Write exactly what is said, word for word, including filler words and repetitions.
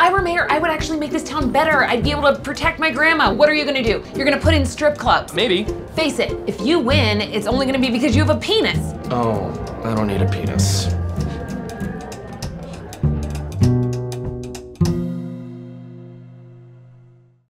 I were mayor, I would actually make this town better. I'd be able to protect my grandma. What are you gonna do? You're gonna put in strip clubs. Maybe. Face it, if you win, it's only gonna be because you have a penis. Oh, I don't need a penis.